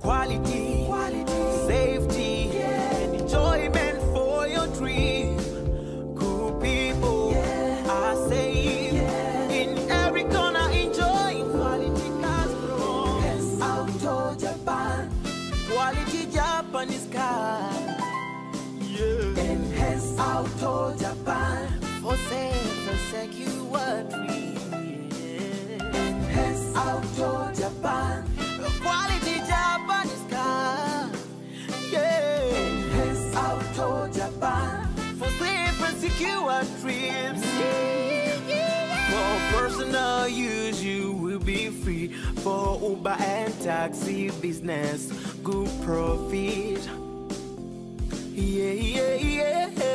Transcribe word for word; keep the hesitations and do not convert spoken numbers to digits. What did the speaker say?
quality, quality, safety, yeah, and enjoyment for your dream. Cool people, yeah, I say, yeah, in every corner enjoying quality cars from Yes, Auto Japan, quality Japanese car. Yeah. Enhance Auto Japan, For safe and secure dream. Yeah. Enhance Auto Japan, Quality Japanese car. Yeah. Enhance Auto Japan, For safe and secure trips. For personal use, you will be free. For Uber and taxi business, good profit. Yeah, yeah, yeah.